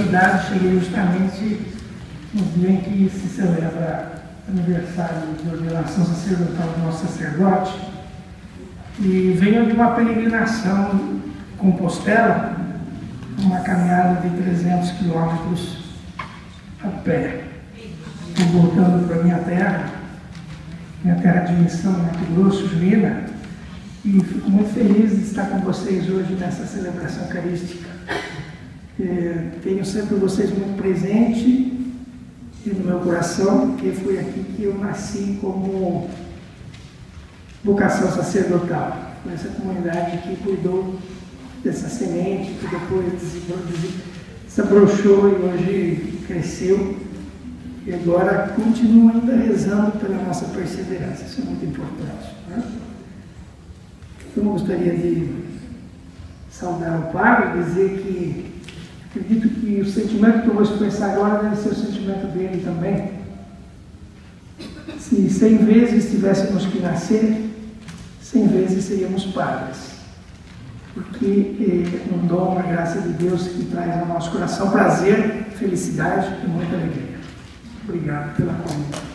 convidado, cheguei justamente no dia em que se celebra o aniversário de ordenação sacerdotal do nosso sacerdote, e venho de uma peregrinação em Compostela, uma caminhada de 300 quilômetros a pé. Estou voltando para minha terra de missão, Mato Grosso, Juína, e fico muito feliz de estar com vocês hoje nessa celebração eucarística. Tenho sempre vocês muito presente no meu coração, porque foi aqui que eu nasci como vocação sacerdotal. Foi essa comunidade que cuidou dessa semente, que depois desabrochou e hoje cresceu. E agora continua ainda rezando pela nossa perseverança. Isso é muito importante, né? Eu gostaria de saudar o Padre, dizer que acredito que o sentimento que eu vou expressar agora deve ser o sentimento dele também. Se 100 vezes tivéssemos que nascer, 100 vezes seríamos padres. Porque é um dom, uma graça de Deus que traz ao nosso coração prazer, felicidade e muita alegria. Obrigado pela comida.